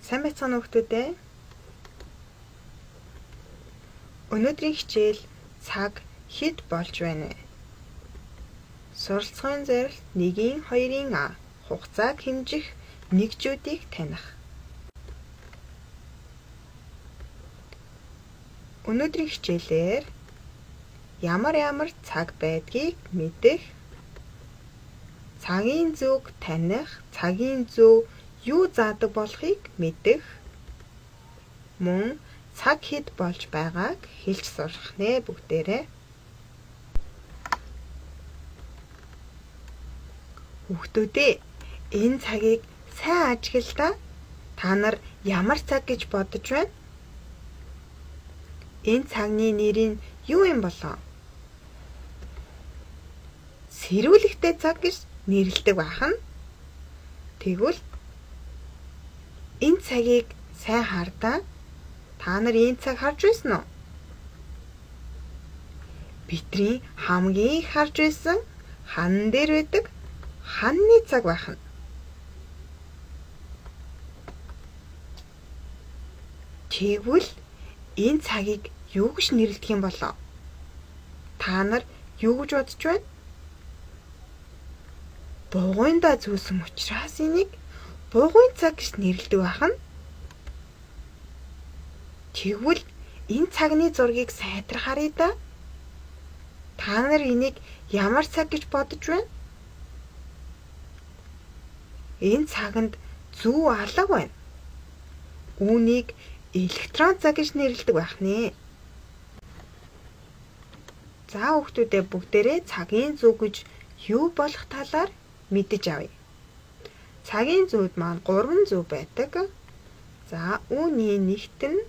Сайн байцгаана уу хүүхдүүдээ? Өнөөдрийн хичээл цаг хэд болж байна вэ? Суралцахуйн зорилт 1-ийн 2-ийн А хугацааг хэмжих нэгжүүдийг таних. Өнөөдрийн хичээлээр ямар цаг байдгийг мэдэх, цагийн зүг таних, цагийн зөв юу заадаг болохыг мэдэх, мөн цаг хэд болж байгааг хэлж сурах нэ бүгдээрээ. Хүүхдүүдээ энэ цагийг сайн ажиглалаа. Та нар ямар цаг гэж бодож байна? Энэ цагны нэр нь юу юм болов? Сэрүүлэгтэй цаг гэж нэрлэдэг бахан. Тэгвэл энэ цагийг сайн хардаа. Та нар энэ цаг харж байсан уу? Бидний хамгийн их харж байсан хан дээр байдаг ханны цаг бахан. Тэгвэл энэ цагийг юу гэж нэрлэдэг юм болов? Та нар юу гэж бодож байна? Бугуйндаа зүүсэн учраас энийг бугуйн цаг гэж нэрлэдэг бахан. Тэгвэл энэ цагны зургийг сайтар харъя да. Та нар энийг ямар цаг гэж бодож байна? Энэ цаганд зүү алга байна. Үүнийг электрон цаг гэж нэрлэдэг байх нэ. За хүүхдүүдээ бүгдээрээ цагийн зүг гэж юу болох талаар мэдэж авъя. Цагийн зүүд маань 3 зүг байдаг. За үүний нэгт нь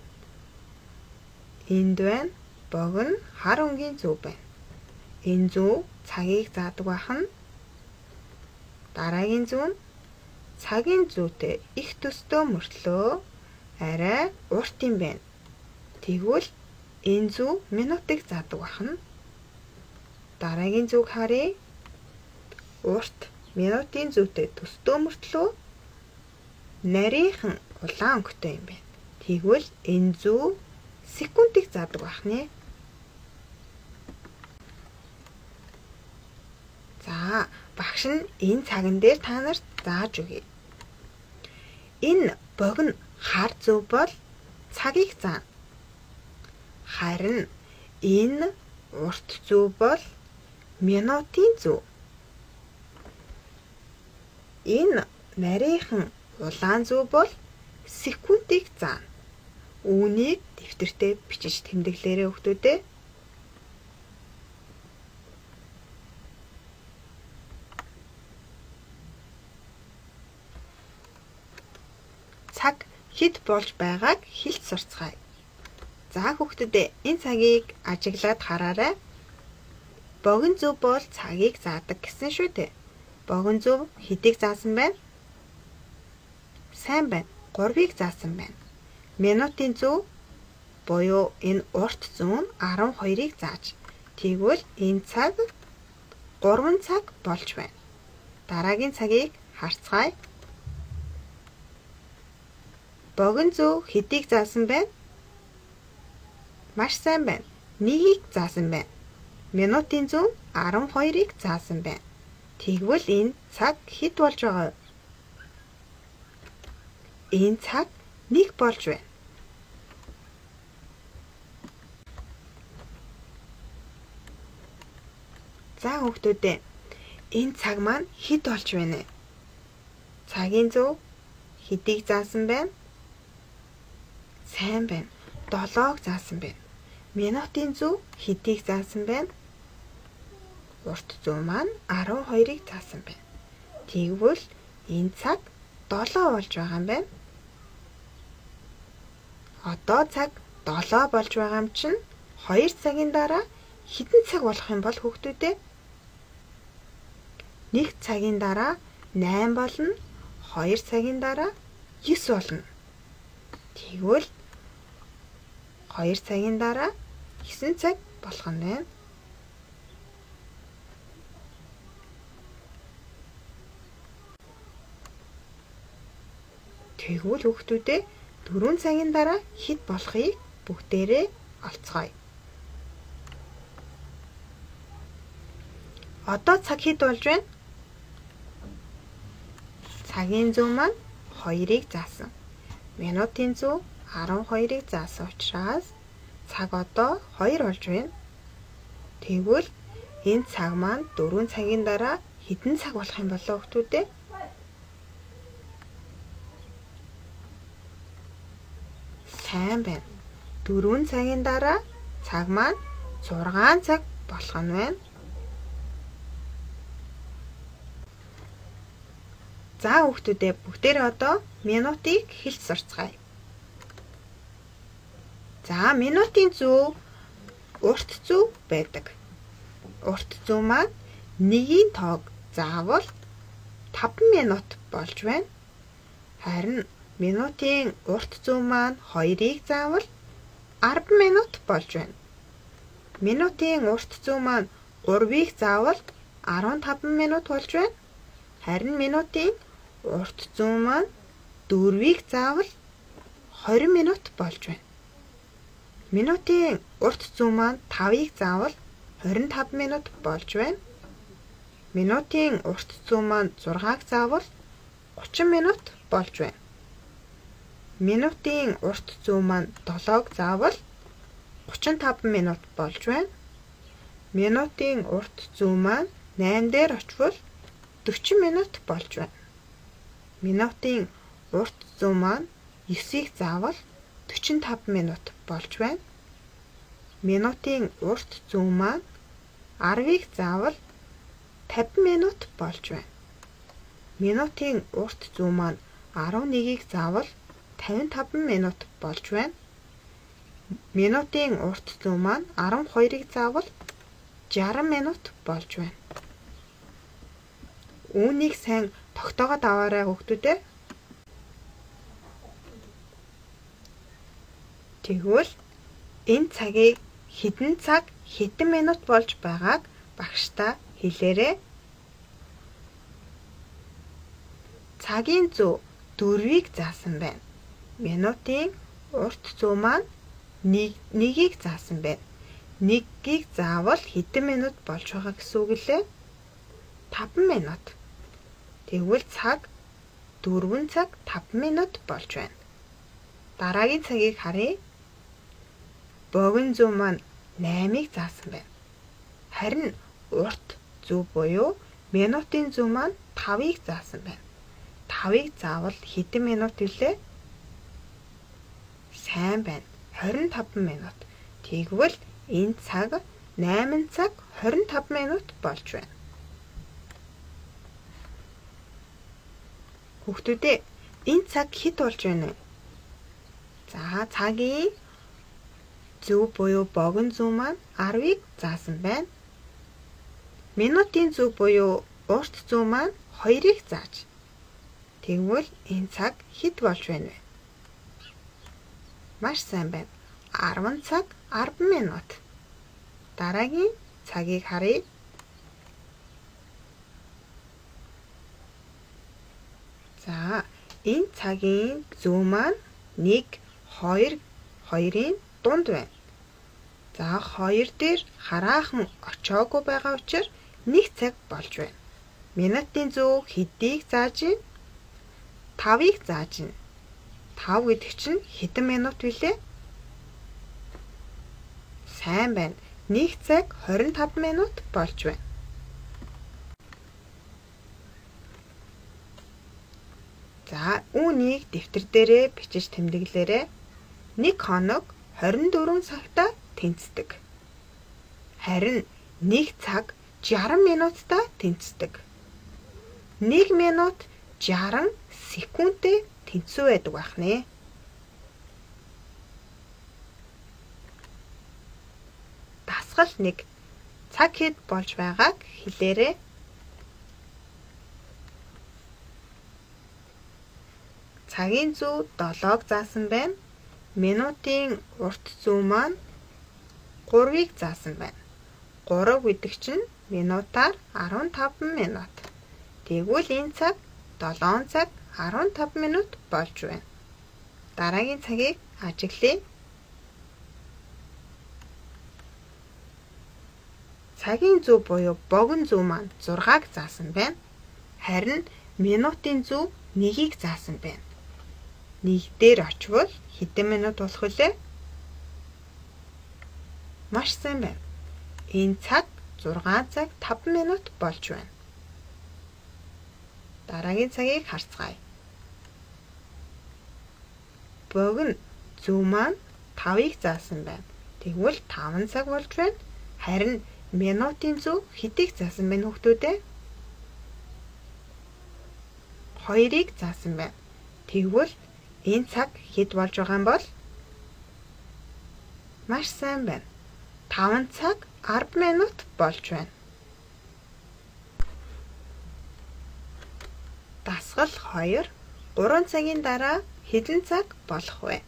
энд байна. Богино хар өнгийн зүг байна. Энэ зүг цагийг заадаг бахан. Дараагийн зүг нь цагийн зүйтэй их төстэй мөртлөө арай урт юм байна. Тэгвэл энэ зүг минутыг заадаг бахан. Дараагийн зүг харъя. Урт минутын зүйтэй төстэй мөртлөө нарийнхан улаан өнгөтэй юм байна. Тэгвэл энэ зүг секундыг заадаг байх нэ. За багш нь энэ цаган дээр та нарт зааж өгье. Энэ богино хар зүг бол цагийг заана. Харин энэ урт зүг бол минутын зүг. Энэ нарийнхан улаан зүг бол секундыг заана. Үүнийг дэвтэртээ бичиж тэмдэглээрэй хүүхдүүдээ. Цаг хэд болж байгааг хэлж сурцгаая. За хүүхдүүдээ энэ цагийг ажиглаад хараарай. Богино зүг бол цагийг заадаг гэсэн шүү дээ. Богино зүг хэдийг заасан байна? Сайн байна. 3-ыг заасан байна. Минутын зүг буюу энэ урт зүг нь 12-ыг зааж. Тэгвэл энэ цаг 3 цаг болж байна. Дараагийн цагийг харцгаая. Богино зүг хэдийг заасан байна? Маш сайн байна. 1-ийг заасан байна. Минутын зүг 12-ыг заасан байна. Тэгвэл энэ цаг хэд болж байгаа вэ? Энэ цаг 1 болж байна. За хүүхдүүдээ энэ цаг маань хэд болж байна вэ? Цагийн зүг хэдийг заасан байна? Сайн байна. 7-ог заасан байна. Минутын зүг хэдийг заасан байна? Урт зүг маань 12-ыг заасан байна. Тэгвэл энэ цаг 7 болж байгаа юм байна. Одоо цаг 7 болж байгаа юм чинь 2 цагийн дараа хэдэн цаг болох юм бол хүүхдүүдээ? 1 цагийн дараа 8 болно. 2 цагийн дараа 9 болно. Тэгвэл 2 цагийн дараа 9 цаг болох нь байна. Тэгвэл хүүхдүүдээ 4 цагийн дараа хэд болохыг бүгдээрээ олцгоё. Одоо цаг хэд болж байна? Цагийн зүү маань 2-ыг заасан. Минутын зүү 12-ыг заасан учраас цаг одоо 2 болж байна. Тэгвэл энэ цаг маань 4 цагийн дараа хэдэн цаг болох юм болоо хүүхдүүдээ? Сайн байна. 4 цагийн дараа цаг маань 6 цаг болох нь байна. За хүүхдүүдээ бүгдээрээ одоо минутыг хэлж сурцгаая. За минутын зүү урт зүү байдаг. Урт зүү маань 1-ийн тоог заавал 5 минут болж байна. Харин минутын урт зүү маань 2-ыг заавал 10 минут болж байна. Минутын урт зүү маань 3-ыг заавал 15 минут болж байна. Харин минутын урт зүү маань 4-ийг заавал 20 минут болж байна. Минутын урт зүү маань 5-ыг заавал 25 минут болж байна. Минутын урт зүү маань 6-ыг заавал 30 минут болж байна. Минутын урт зүү маань 7-ыг заавал 35 минут болж байна. Минутын урт зүү маань 8 дээр очвол 40 минут болж байна. Минутын урт зүү маань 9-ийг заавал 45 минут болж байна. Минутын урт зүү маань 10-ыг заавал 50 минут болж байна. Минутын урт зүү маань 11-ийг заавал 55 минут болж байна. Минутын урт зүү маань 12-ыг заавал 60 минут болж байна. Үүнийг сайн тогтоогоод аваарай хүүхдүүдээ. Тэгвэл энэ цагийг хэдэн цаг, хэдэн минут болж байгааг багштай хэлээрэй. Цагийн зүү 4-ийг заасан байна. Минутын урт зүү маань 1-ийг заасан байна. 1-ийг заавал хэдэн минут болж байгаа гэсэн үг лээ? 5 минут. Тэгвэл цаг 4 цаг 5 минут болж байна. Дараагийн цагийг харъя. Богино зүү маань 8-ыг заасан байна. Харин урт зүү буюу минутын зүү маань 5-ыг заасан байна. 5-ыг заавал хэдэн минут вүлээ? Сайн байна. 25 минут. Тэгвэл энэ цаг 8 цаг 25 минут болж байна. Хүүхдүүдээ энэ цаг хэд болж байна вэ? За цагийн зүү буюу богино зүү маань 10-ыг заасан байна. Минутын зүү буюу урт зүү маань 2-ыг зааж. Тэгвэл энэ цаг хэд болж байна вэ? Маш сайн байна. 10 цаг 10 минут. Дараагийн цагийг харъя. За энэ цагийн зүү маань 1, 2, 2-ын дунд байна. За 2 дээр хараахан очоогүй байгаа учраас 1 цаг болж байна. Минутын зүү хэдийг зааж байна? 5-ыг зааж байна. 5 гэдэг чинь хэдэн минут вүлээ? Сайн байна. 1 цаг 25 минут болж байна. За үүнийг дэвтэр дээрээ бичиж тэмдэглээрэй. 1 хоног 24 цагтаа тэнцдэг. Харин 1 цаг 60 минуттай тэнцдэг. 1 минут 60 секундтэй тэнцүү байдаг байна. Дасгал 1. Цаг хэд болж байгааг хэлээрэй. Цагийн зүү 7-г заасан байна. Минутын урт зүү маань 3-ыг заасан байна. 3 гэдэг чинь минутаар 15 минут. Тэгвэл энэ цаг 7 цаг 15 минут болж байна. Дараагийн цагийг ажиглая. Цагийн зөв буюу богино зөв маань 6-г заасан байна. Харин минутын зөв 1-ийг заасан байна. 1 дээр очивол хэдэн минут болох вүлээ? Маш сайн байна. Энэ цаг 6 цаг 5 минут болж байна. Дараагийн цагийг харцгаая. Богино зөв маань 5-ыг заасан байна. Тэгвэл 5 цаг болж байна. Харин минутын зөв хэдийг заасан байна хүүхдүүд ээ? 2-ыг заасан байна. Тэгвэл энэ цаг хэд болж байгаа юм бол? Маш сайн байна. 5 цаг 10 минут болж байна. Дасгал 2. 3 цагийн дараа хэдэн цаг болох вэ?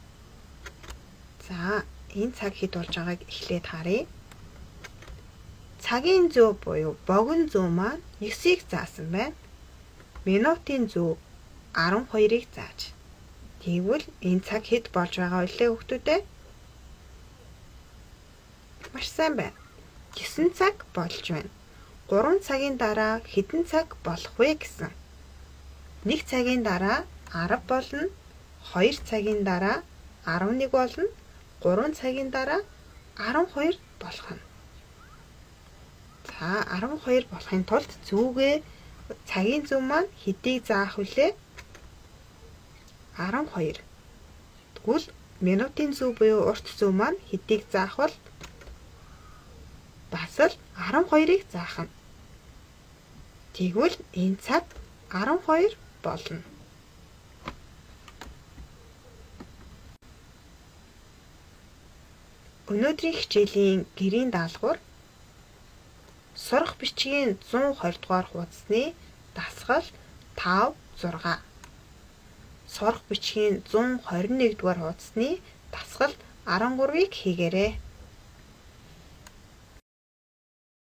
За, энэ цаг хэд болж байгааг эхлээд харъя. Цагийн зөв буюу богино зөв маань 9-ийг заасан байна. Минутын зөв 12-ыг зааж. Тэгвэл энэ цаг хэд болж байгаа вэ хүүхдүүд ээ? Маш сайн байна. 9 цаг болж байна. 3 цагийн дараа хэдэн цаг болох вэ гэсэн. 1 цагийн дараа 10 болно. 2 цагийн дараа 11 болно. 3 цагийн дараа 12 болох нь. За 12 болохын тулд зүгээ цагийн зөв маань хэдийг заах вүлээ? 12. Тэгвэл минутын зөв буюу урт зөв маань хэдийг заах бол? Бас л 12-ыг заах нь. Тэгвэл энэ цаг 12 болно. Өнөөдрийн хичээлийн гэрийн даалгавар сурах бичгийн 120 дугаар хуудасны дасгал 5, 6. Сурах бичгийн 121 дугаар хуудасны дасгал 13-ыг хийгээрэй.